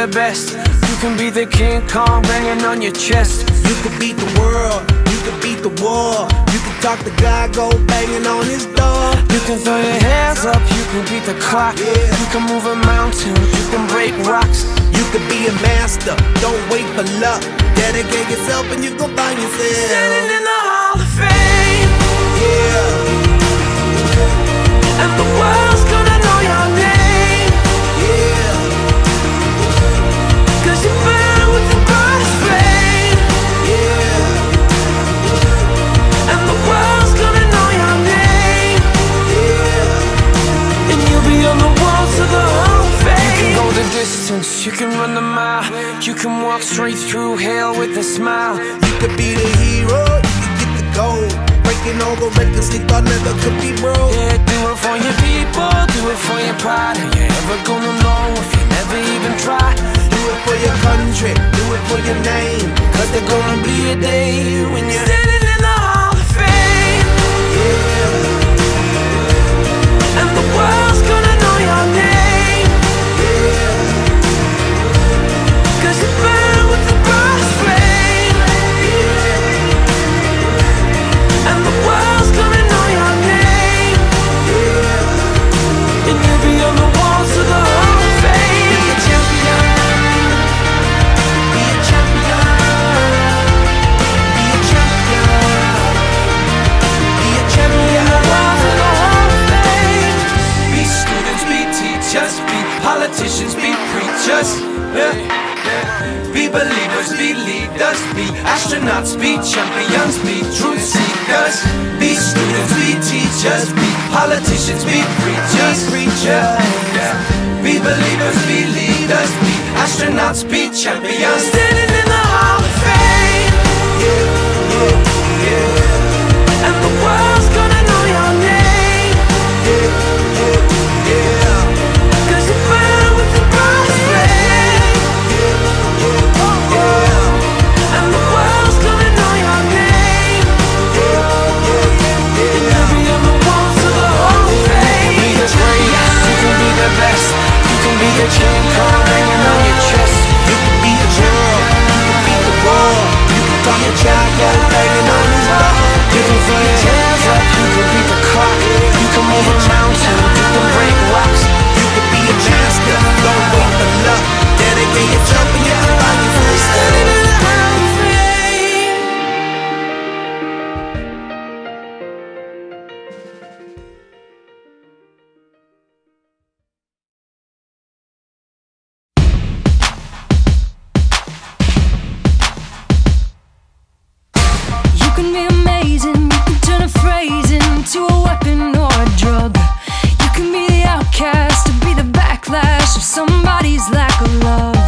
the best. You can be the King Kong banging on your chest. You could beat the world, you could beat the war. You can talk to God, go banging on his door. You can throw your hands up, you can beat the clock. You can move a mountain, you can break rocks. You could be a master, don't wait for luck. Dedicate yourself and you gon' find yourself standing in the Hall of Fame. Yeah. And the world's gonna know your name. Yeah. Cause you burn with the brightest flame. Yeah. And the world's gonna know your name. Yeah. And you'll be on the walls of the Hall of Fame. You can go the distance, you can run the mile. You can walk straight through hell with a smile. You could be the hero, you could get the gold. Breaking all the records they thought never could be broke. Yeah, do it for your people, do it for your pride. Are you ever gonna know if you never even try? Do it for your country, do it for your name. Cause there's gonna be a day when you're standing in the Hall of Fame. Yeah. And the world's gonna know your name. Yeah. Cause you burn with the brightest flame. Yeah. And the world's gonna know your name. Yeah. And you'll be on the walls of the Hall of Fame. Be a champion. Be a champion. Be a champion. Be a champion. On the walls of the Hall of Fame. Be students, be teachers, be politicians, be preachers. Yeah. Be believers, be leaders, be astronauts, be champions, be truth seekers. Be students, be teachers, be politicians, be preachers. Yeah. Be believers, be leaders, be astronauts, be champions. Standing in the Hall of Fame. Yeah, yeah, yeah. And the world's gonna know your name. Yeah, yeah, yeah. Cause you burn with the brightest flame. And the world's gonna know your name. And you'll be on the walls of the Hall of Fame. You can be the greatest, you can be the best. You can be the King Kong hanging on your chest. You can be the world, you can beat the world. You can talk your child, go banging on his door. You can throw your hands up, you can beat the clock. You can move a mountain, you can break rocks. You can be a master, don't wait for luck. Dedicate yourself and you can find yourself Standing in the Hall of Fame. You can be amazing, you can turn a phrase into a weapon or a drug. You can be the outcast or be the backlash of somebody's lack of love.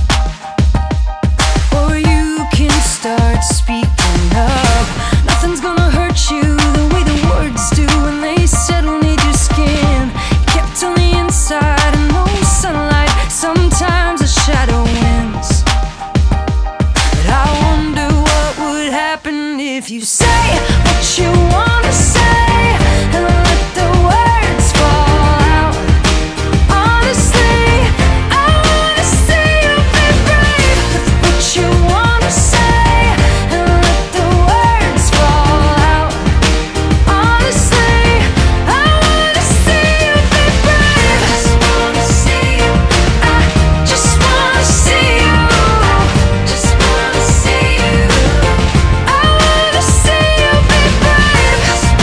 Or you can start speaking up. Nothing's gonna hurt you the way the words do when they settle need your skin. Kept on the inside and no sunlight, sometimes a shadow wins. But I wonder what would happen if you say what you wanna say and let the words fall out. Honestly, I wanna see you be brave with what you wanna say and let the words fall out. Honestly, I wanna see you be brave. I just wanna see you. I just wanna see you. Just wanna see you. I wanna see you be brave.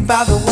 by the